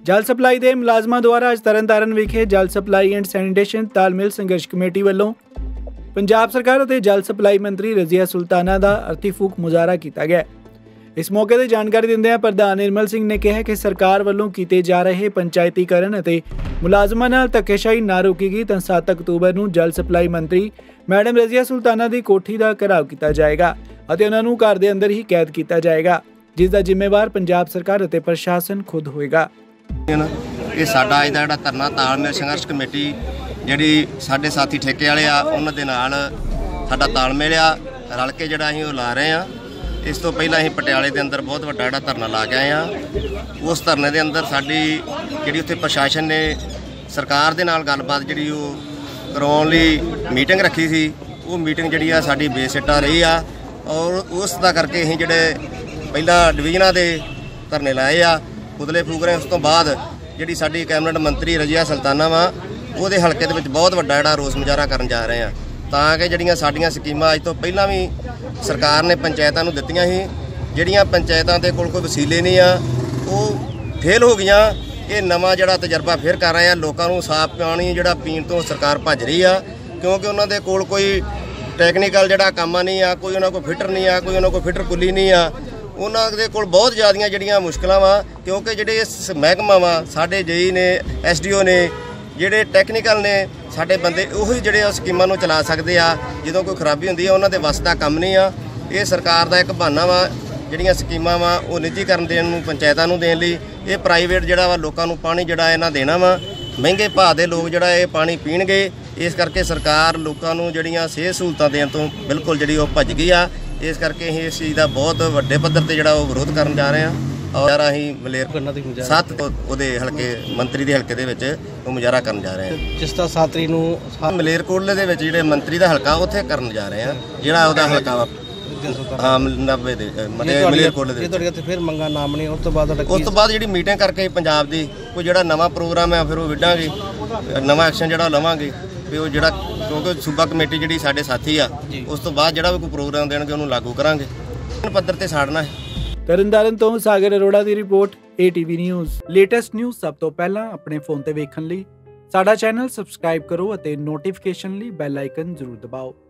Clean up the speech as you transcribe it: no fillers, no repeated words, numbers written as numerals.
जल सप्लाई के मुलाजमां द्वारा अज तरनताਰਨ विखे जल सप्लाई एंड सैनीटेशन तालमेल संघर्ष कमेटी वालों पंजाब सरकार और जल सप्लाई मंत्री रजिया सुल्ताना का अर्थी फूक मुजाहरा किया गया। इस मौके पर जानकारी दिंदे प्रधान निर्मल सिंह ने कहा कि सरकार वालों किए जा रहे पंचायतीकरण और मुलाजमां नाल धक्केशाही ना रोकेगी तो 7 अक्तूबर को जल सप्लाई मंत्री मैडम रजिया सुल्ताना की कोठी का घेराव किया जाएगा और उन्होंने घर के अंदर ही कैद किया जाएगा, जिसका जिम्मेवार पंजाब सरकार और प्रशासन खुद होएगा। ये साडा अज दा जिहड़ा धरना तालमेल संघर्ष कमेटी जिहड़ी साडे साथी ठेके वाले आ उन्हां दे नाल साडा तालमेल आ रल के जिहड़ा असीं ला रहे आ। इस तो पहला असीं पटियाले दे अंदर बहुत वड्डा जिहड़ा धरना ला के आए आ। उस धरने दे अंदर साडी जिहड़ी उत्थे प्रशासन ने सरकार दे नाल गलबात जिहड़ी ओह कराउण लई मीटिंग रखी सी, वो मीटिंग जिहड़ी आ साडी बेसिट्टा रही आ और उस दा करके असीं जिहड़े पहला डिवीजनां दे धरने लाए आ पुतले फूक रहे। उस तो बाद जिहड़ी साडी कैबिनेट मंत्री रजिया सुल्ताना वा ਉਹਦੇ हल्के ਦੇ ਵਿੱਚ बहुत ਵੱਡਾ ਜਿਹੜਾ ਰੋਸ ਮੁਜ਼ਾਹਰਾ ਕਰਨ ਜਾ ਰਹੇ ਆ ਤਾਂ ਕਿ ਜਿਹੜੀਆਂ ਸਾਡੀਆਂ ਸਕੀਮਾਂ ਅੱਜ ਤੋਂ ਪਹਿਲਾਂ ਵੀ ਸਰਕਾਰ ਨੇ ਪੰਚਾਇਤਾਂ ਨੂੰ ਦਿੱਤੀਆਂ ਸੀ, ਜਿਹੜੀਆਂ ਪੰਚਾਇਤਾਂ ਦੇ ਕੋਲ ਕੋਈ ਵਸੀਲੇ ਨਹੀਂ ਆ ਉਹ ਫੇਲ ਹੋ ਗਈਆਂ। ਇਹ ਨਵਾਂ ਜਿਹੜਾ ਤਜਰਬਾ ਫਿਰ ਕਰ ਰਹੇ ਆ, ਲੋਕਾਂ ਨੂੰ ਸਾਫ਼ ਪਾਣੀ ਜਿਹੜਾ ਪੀਣ ਤੋਂ ਸਰਕਾਰ ਭੱਜ ਰਹੀ ਆ ਕਿਉਂਕਿ ਉਹਨਾਂ ਦੇ ਕੋਲ ਕੋਈ ਟੈਕਨੀਕਲ ਜਿਹੜਾ ਕੰਮ ਨਹੀਂ ਆ, ਕੋਈ ਉਹਨਾਂ ਕੋਲ ਫਿਟਰ ਨਹੀਂ ਆ, ਕੋਈ ਉਹਨਾਂ ਕੋਲ ਫਿਟਰ ਕੁੱਲੀ ਨਹੀਂ ਆ। ਉਹਨਾਂ ਦੇ ਕੋਲ ਬਹੁਤ ਜ਼ਿਆਦੀਆਂ ਜਿਹੜੀਆਂ ਮੁਸ਼ਕਲਾਂ ਵਾ ਕਿਉਂਕਿ ਜਿਹੜੇ ਇਸ ਮਹਿਕਮਾ ਵਾ ਸਾਡੇ ਜਈ ਨੇ SDO ਨੇ ਜਿਹੜੇ ਟੈਕਨੀਕਲ ਨੇ ਸਾਡੇ ਬੰਦੇ ਉਹੀ ਜਿਹੜੇ ਸਕੀਮਾਂ ਨੂੰ ਚਲਾ ਸਕਦੇ ਆ। ਜਦੋਂ ਕੋਈ ਖਰਾਬੀ ਹੁੰਦੀ ਆ ਉਹਨਾਂ ਦੇ ਵੱਸ ਦਾ ਕੰਮ ਨਹੀਂ ਆ। ਇਹ ਸਰਕਾਰ ਦਾ ਇੱਕ ਬਹਾਨਾ ਵਾ ਜਿਹੜੀਆਂ ਸਕੀਮਾਂ ਵਾ ਉਹ ਨਿੱਜੀਕਰਨ ਦੇਣ ਨੂੰ ਪੰਚਾਇਤਾਂ ਨੂੰ ਦੇਣ ਲਈ। ਇਹ ਪ੍ਰਾਈਵੇਟ ਜਿਹੜਾ ਵਾ ਲੋਕਾਂ ਨੂੰ ਪਾਣੀ ਜਿਹੜਾ ਇਹਨਾਂ ਦੇਣਾ ਵਾ, ਮਹਿੰਗੇ ਭਾਅ ਦੇ ਲੋਕ ਜਿਹੜਾ ਇਹ ਪਾਣੀ ਪੀਣਗੇ। ਇਸ ਕਰਕੇ ਸਰਕਾਰ ਲੋਕਾਂ ਨੂੰ ਜਿਹੜੀਆਂ ਸਿਹਤ ਸਹੂਲਤਾਂ ਦੇਣ ਤੋਂ ਬਿਲਕੁਲ ਜਿਹੜੀ ਉਹ ਭੱਜ ਗਈ ਆ। ਇਸ ਕਰਕੇ ਅਸੀਂ ਇਸ ਚੀਜ਼ ਦਾ ਬਹੁਤ ਵੱਡੇ ਪੱਧਰ ਤੇ ਜਿਹੜਾ ਉਹ ਵਿਰੋਧ ਕਰਨ ਜਾ ਰਹੇ ਹਾਂ और असीं मलेरकोटला 7 ਉਹਦੇ ਹਲਕੇ ਮੰਤਰੀ ਦੇ ਹਲਕੇ ਦੇ ਵਿੱਚ ਉਹ ਮੁਜ਼ਾਹਰਾ ਕਰਨ ਜਾ ਰਹੇ ਹਾਂ। ਜਿਸ ਦਾ 7 ਤਰੀਕ ਨੂੰ ਮਲੇਰਕੋਟਲੇ ਦੇ ਵਿੱਚ ਜਿਹੜੇ ਮੰਤਰੀ ਦਾ ਹਲਕਾ ਉੱਥੇ ਕਰਨ ਜਾ ਰਹੇ ਹਾਂ, ਜਿਹੜਾ ਉਹਦਾ ਹਲਕਾ ਵਾ ਹਾਂ 90 ਦੇ ਮਲੇਰਕੋਟਲੇ ਦੇ। ਇਹ ਤੁਹਾਡੇ ਤੇ ਫਿਰ ਮੰਗਾ ਨਾਮ ਨਹੀਂ ਉਸ ਤੋਂ ਬਾਅਦ ਜਿਹੜੀ ਮੀਟਿੰਗ ਕਰਕੇ ਪੰਜਾਬ ਦੀ ਕੋਈ ਜਿਹੜਾ ਨਵਾਂ ਪ੍ਰੋਗਰਾਮ ਹੈ ਫਿਰ ਉਹ ਵਿੱਢਾਂਗੇ, ਨਵਾਂ ਐਕਸ਼ਨ ਜਿਹੜਾ ਲਵਾਂਗੇ ਵੀ ਉਹ ਜਿਹੜਾ ਕਿਉਂਕਿ ਸੂਬਾ ਕਮੇਟੀ ਜਿਹੜੀ ਸਾਡੇ ਸਾਥੀ ਆ ਉਸ ਤੋਂ ਬਾਅਦ ਜਿਹੜਾ ਵੀ ਕੋਈ ਪ੍ਰੋਗਰਾਮ ਦੇਣਗੇ ਉਹਨੂੰ ਲਾਗੂ ਕਰਾਂਗੇ। ਪੱਧਰ ਤੇ ਸਾੜਨਾ ਹੈ। ਤਰਨਤਾਰਨ ਤੋਂ ਸਾਗਰ ਅਰੋੜਾ ਦੀ report ATV news. Latest news ਸਭ ਤੋਂ ਪਹਿਲਾਂ ਆਪਣੇ ਫੋਨ ਤੇ ਵੇਖਣ ਲਈ ਸਾਡਾ ਚੈਨਲ ਸਬਸਕ੍ਰਾਈਬ ਕਰੋ ਅਤੇ ਨੋਟੀਫਿਕੇਸ਼ਨ ਲਈ ਬੈਲ ਆਈਕਨ ਜ਼ਰੂਰ ਦਬਾਓ।